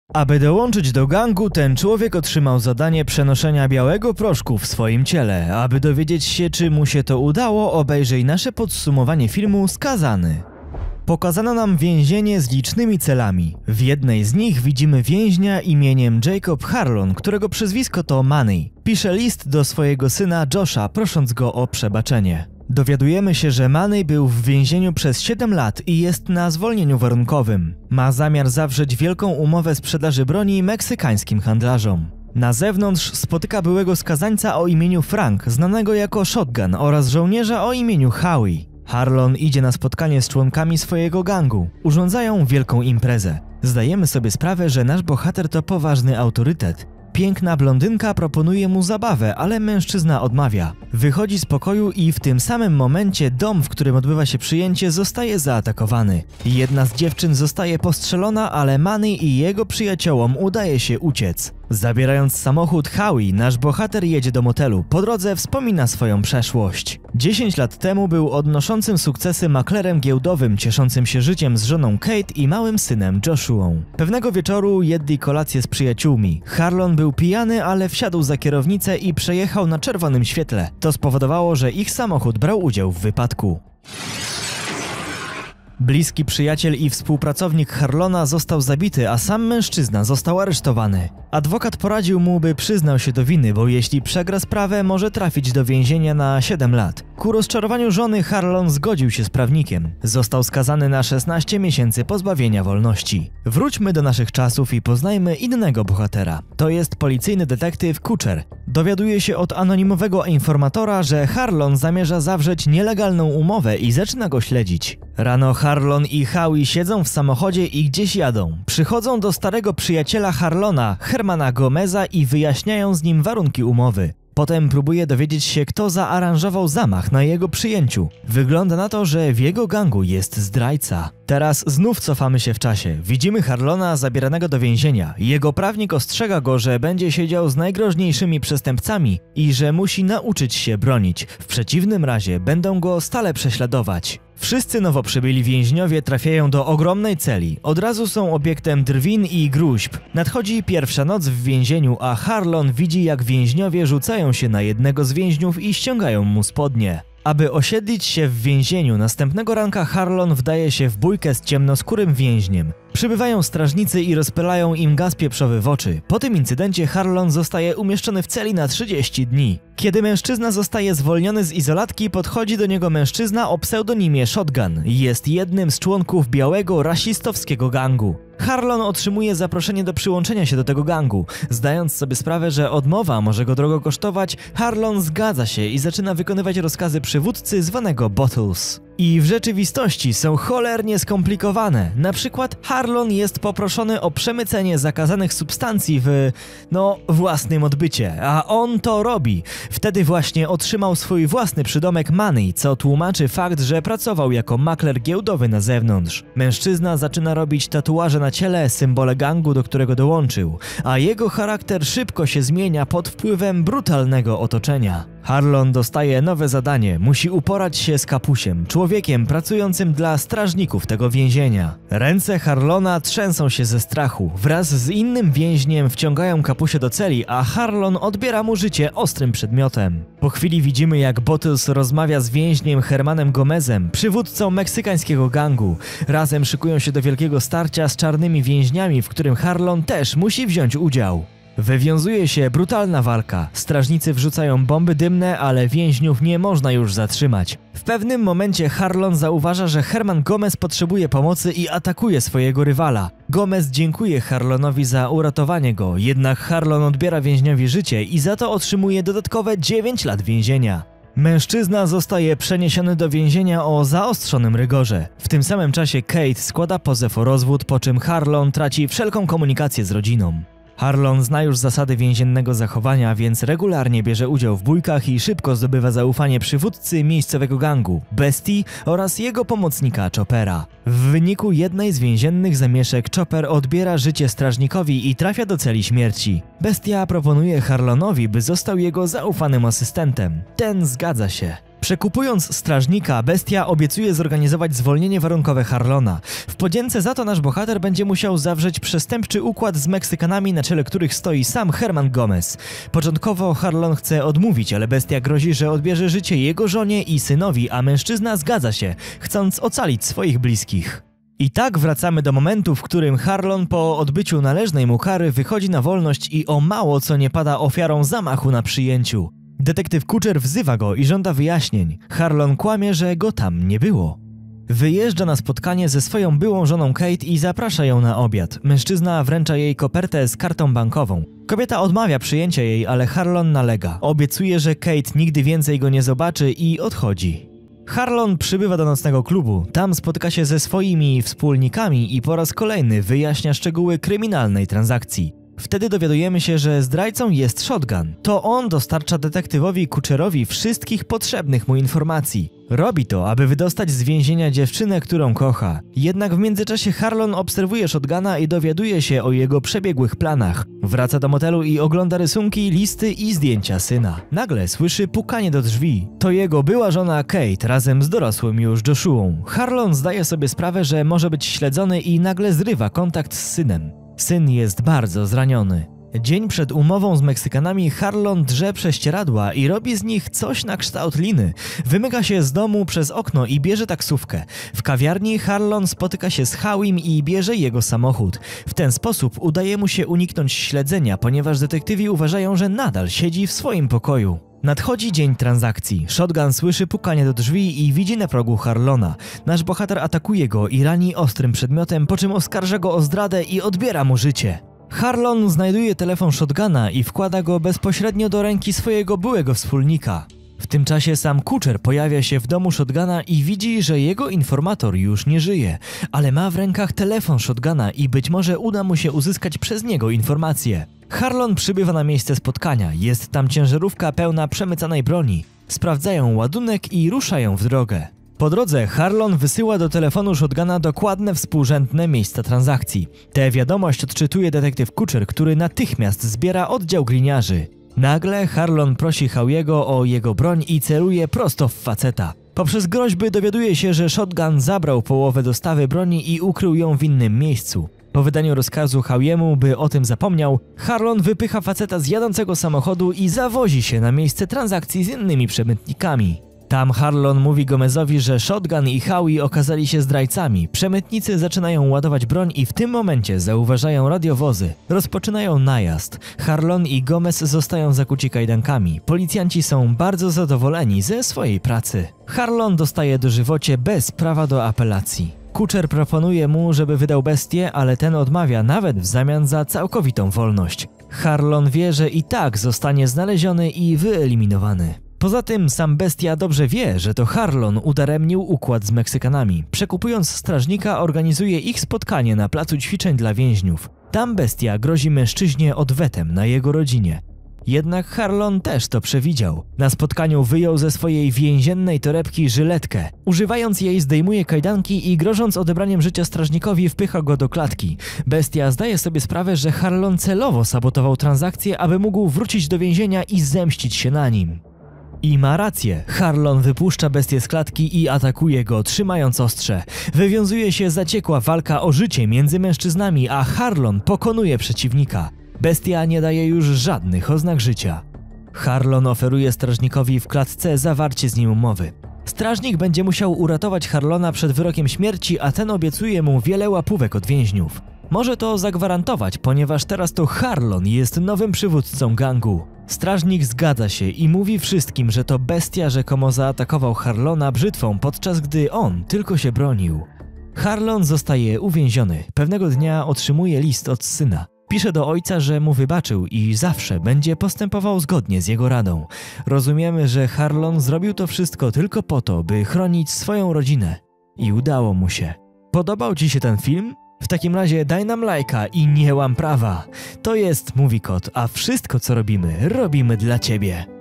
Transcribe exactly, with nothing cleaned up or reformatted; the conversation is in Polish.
Aby dołączyć do gangu, ten człowiek otrzymał zadanie przenoszenia białego proszku w swoim ciele. Aby dowiedzieć się, czy mu się to udało, obejrzyj nasze podsumowanie filmu Skazany. Pokazano nam więzienie z licznymi celami. W jednej z nich widzimy więźnia imieniem Jacob Harlon, którego przezwisko to Money. Pisze list do swojego syna Josha, prosząc go o przebaczenie. Dowiadujemy się, że Money był w więzieniu przez siedem lat i jest na zwolnieniu warunkowym. Ma zamiar zawrzeć wielką umowę sprzedaży broni meksykańskim handlarzom. Na zewnątrz spotyka byłego skazańca o imieniu Frank, znanego jako Shotgun, oraz żołnierza o imieniu Howie. Harlon idzie na spotkanie z członkami swojego gangu. Urządzają wielką imprezę. Zdajemy sobie sprawę, że nasz bohater to poważny autorytet. Piękna blondynka proponuje mu zabawę, ale mężczyzna odmawia. Wychodzi z pokoju i w tym samym momencie dom, w którym odbywa się przyjęcie, zostaje zaatakowany. Jedna z dziewczyn zostaje postrzelona, ale Money i jego przyjaciołom udaje się uciec. Zabierając samochód Howie, nasz bohater jedzie do motelu. Po drodze wspomina swoją przeszłość. dziesięć lat temu był odnoszącym sukcesy maklerem giełdowym, cieszącym się życiem z żoną Kate i małym synem Joshuą. Pewnego wieczoru jedli kolację z przyjaciółmi. Harlon był pijany, ale wsiadł za kierownicę i przejechał na czerwonym świetle. To spowodowało, że ich samochód brał udział w wypadku. Bliski przyjaciel i współpracownik Harlona został zabity, a sam mężczyzna został aresztowany. Adwokat poradził mu, by przyznał się do winy, bo jeśli przegra sprawę, może trafić do więzienia na siedem lat. Ku rozczarowaniu żony Harlon zgodził się z prawnikiem. Został skazany na szesnaście miesięcy pozbawienia wolności. Wróćmy do naszych czasów i poznajmy innego bohatera. To jest policyjny detektyw Kutcher. Dowiaduje się od anonimowego informatora, że Harlon zamierza zawrzeć nielegalną umowę i zaczyna go śledzić. Rano Harlon i Howie siedzą w samochodzie i gdzieś jadą. Przychodzą do starego przyjaciela Harlona, Hermana Gomeza, i wyjaśniają z nim warunki umowy. Potem próbuje dowiedzieć się, kto zaaranżował zamach na jego przyjęciu. Wygląda na to, że w jego gangu jest zdrajca. Teraz znów cofamy się w czasie. Widzimy Harlona zabieranego do więzienia. Jego prawnik ostrzega go, że będzie siedział z najgroźniejszymi przestępcami i że musi nauczyć się bronić. W przeciwnym razie będą go stale prześladować. Wszyscy nowo przybyli więźniowie trafiają do ogromnej celi. Od razu są obiektem drwin i gróźb. Nadchodzi pierwsza noc w więzieniu, a Harlon widzi, jak więźniowie rzucają się na jednego z więźniów i ściągają mu spodnie. Aby osiedlić się w więzieniu, następnego ranka Harlon wdaje się w bójkę z ciemnoskórym więźniem. Przybywają strażnicy i rozpylają im gaz pieprzowy w oczy. Po tym incydencie Harlon zostaje umieszczony w celi na trzydzieści dni. Kiedy mężczyzna zostaje zwolniony z izolatki, podchodzi do niego mężczyzna o pseudonimie Shotgun. Jest jednym z członków białego, rasistowskiego gangu. Harlon otrzymuje zaproszenie do przyłączenia się do tego gangu. Zdając sobie sprawę, że odmowa może go drogo kosztować, Harlon zgadza się i zaczyna wykonywać rozkazy przywódcy zwanego Bottles. I w rzeczywistości są cholernie skomplikowane. Na przykład Harlon jest poproszony o przemycenie zakazanych substancji w, no, własnym odbycie, a on to robi. Wtedy właśnie otrzymał swój własny przydomek Money, co tłumaczy fakt, że pracował jako makler giełdowy na zewnątrz. Mężczyzna zaczyna robić tatuaże na ciele, symbole gangu, do którego dołączył, a jego charakter szybko się zmienia pod wpływem brutalnego otoczenia. Harlon dostaje nowe zadanie, musi uporać się z Kapusiem, człowiekiem pracującym dla strażników tego więzienia. Ręce Harlona trzęsą się ze strachu. Wraz z innym więźniem wciągają Kapusie do celi, a Harlon odbiera mu życie ostrym przedmiotem. Po chwili widzimy, jak Bottles rozmawia z więźniem Hermanem Gomezem, przywódcą meksykańskiego gangu. Razem szykują się do wielkiego starcia z czarnymi więźniami, w którym Harlon też musi wziąć udział. Wywiązuje się brutalna walka. Strażnicy wrzucają bomby dymne, ale więźniów nie można już zatrzymać. W pewnym momencie Harlon zauważa, że Herman Gomez potrzebuje pomocy i atakuje swojego rywala. Gomez dziękuje Harlonowi za uratowanie go, jednak Harlon odbiera więźniowi życie i za to otrzymuje dodatkowe dziewięć lat więzienia. Mężczyzna zostaje przeniesiony do więzienia o zaostrzonym rygorze. W tym samym czasie Kate składa pozew o rozwód, po czym Harlon traci wszelką komunikację z rodziną. Harlon zna już zasady więziennego zachowania, więc regularnie bierze udział w bójkach i szybko zdobywa zaufanie przywódcy miejscowego gangu, Bestii, oraz jego pomocnika Choppera. W wyniku jednej z więziennych zamieszek Chopper odbiera życie strażnikowi i trafia do celi śmierci. Bestia proponuje Harlonowi, by został jego zaufanym asystentem. Ten zgadza się. Przekupując strażnika, bestia obiecuje zorganizować zwolnienie warunkowe Harlona. W podzięce za to nasz bohater będzie musiał zawrzeć przestępczy układ z Meksykanami, na czele których stoi sam Herman Gomez. Początkowo Harlon chce odmówić, ale bestia grozi, że odbierze życie jego żonie i synowi, a mężczyzna zgadza się, chcąc ocalić swoich bliskich. I tak wracamy do momentu, w którym Harlon po odbyciu należnej mu kary wychodzi na wolność i o mało co nie pada ofiarą zamachu na przyjęciu. Detektyw Kutcher wzywa go i żąda wyjaśnień. Harlon kłamie, że go tam nie było. Wyjeżdża na spotkanie ze swoją byłą żoną Kate i zaprasza ją na obiad. Mężczyzna wręcza jej kopertę z kartą bankową. Kobieta odmawia przyjęcia jej, ale Harlon nalega. Obiecuje, że Kate nigdy więcej go nie zobaczy i odchodzi. Harlon przybywa do nocnego klubu. Tam spotyka się ze swoimi wspólnikami i po raz kolejny wyjaśnia szczegóły kryminalnej transakcji. Wtedy dowiadujemy się, że zdrajcą jest Shotgun. To on dostarcza detektywowi Kutcherowi wszystkich potrzebnych mu informacji. Robi to, aby wydostać z więzienia dziewczynę, którą kocha. Jednak w międzyczasie Harlon obserwuje Shotguna i dowiaduje się o jego przebiegłych planach. Wraca do motelu i ogląda rysunki, listy i zdjęcia syna. Nagle słyszy pukanie do drzwi. To jego była żona Kate razem z dorosłym już Joshuą. Harlon zdaje sobie sprawę, że może być śledzony i nagle zrywa kontakt z synem. Syn jest bardzo zraniony. Dzień przed umową z Meksykanami Harlon drze prześcieradła i robi z nich coś na kształt liny. Wymyka się z domu przez okno i bierze taksówkę. W kawiarni Harlon spotyka się z Howiem i bierze jego samochód. W ten sposób udaje mu się uniknąć śledzenia, ponieważ detektywi uważają, że nadal siedzi w swoim pokoju. Nadchodzi dzień transakcji. Shotgun słyszy pukanie do drzwi i widzi na progu Harlona. Nasz bohater atakuje go i rani ostrym przedmiotem, po czym oskarża go o zdradę i odbiera mu życie. Harlon znajduje telefon Shotguna i wkłada go bezpośrednio do ręki swojego byłego wspólnika. W tym czasie sam Kutcher pojawia się w domu Shotguna i widzi, że jego informator już nie żyje, ale ma w rękach telefon Shotguna i być może uda mu się uzyskać przez niego informacje. Harlon przybywa na miejsce spotkania, jest tam ciężarówka pełna przemycanej broni. Sprawdzają ładunek i ruszają w drogę. Po drodze Harlon wysyła do telefonu Shotguna dokładne współrzędne miejsca transakcji. Tę wiadomość odczytuje detektyw Kutcher, który natychmiast zbiera oddział gliniarzy. Nagle Harlon prosi Howiego o jego broń i celuje prosto w faceta. Poprzez groźby dowiaduje się, że Shotgun zabrał połowę dostawy broni i ukrył ją w innym miejscu. Po wydaniu rozkazu Howiemu, by o tym zapomniał, Harlon wypycha faceta z jadącego samochodu i zawozi się na miejsce transakcji z innymi przemytnikami. Tam Harlon mówi Gomezowi, że Shotgun i Howie okazali się zdrajcami. Przemytnicy zaczynają ładować broń i w tym momencie zauważają radiowozy. Rozpoczynają najazd. Harlon i Gomez zostają zakuci kajdankami. Policjanci są bardzo zadowoleni ze swojej pracy. Harlon dostaje dożywocie bez prawa do apelacji. Kutcher proponuje mu, żeby wydał bestię, ale ten odmawia nawet w zamian za całkowitą wolność. Harlon wie, że i tak zostanie znaleziony i wyeliminowany. Poza tym sam bestia dobrze wie, że to Harlon udaremnił układ z Meksykanami. Przekupując strażnika, organizuje ich spotkanie na placu ćwiczeń dla więźniów. Tam bestia grozi mężczyźnie odwetem na jego rodzinie. Jednak Harlon też to przewidział. Na spotkaniu wyjął ze swojej więziennej torebki żyletkę. Używając jej zdejmuje kajdanki i grożąc odebraniem życia strażnikowi wpycha go do klatki. Bestia zdaje sobie sprawę, że Harlon celowo sabotował transakcję, aby mógł wrócić do więzienia i zemścić się na nim. I ma rację. Harlon wypuszcza bestię z klatki i atakuje go, trzymając ostrze. Wywiązuje się zaciekła walka o życie między mężczyznami, a Harlon pokonuje przeciwnika. Bestia nie daje już żadnych oznak życia. Harlon oferuje strażnikowi w klatce zawarcie z nim umowy. Strażnik będzie musiał uratować Harlona przed wyrokiem śmierci, a ten obiecuje mu wiele łapówek od więźniów. Może to zagwarantować, ponieważ teraz to Harlon jest nowym przywódcą gangu. Strażnik zgadza się i mówi wszystkim, że to bestia rzekomo zaatakował Harlona brzytwą, podczas gdy on tylko się bronił. Harlon zostaje uwięziony. Pewnego dnia otrzymuje list od syna. Pisze do ojca, że mu wybaczył i zawsze będzie postępował zgodnie z jego radą. Rozumiemy, że Harlon zrobił to wszystko tylko po to, by chronić swoją rodzinę. I udało mu się. Podobał Ci się ten film? W takim razie daj nam lajka i nie łam prawa. To jest Mówi Kot, a wszystko co robimy, robimy dla Ciebie.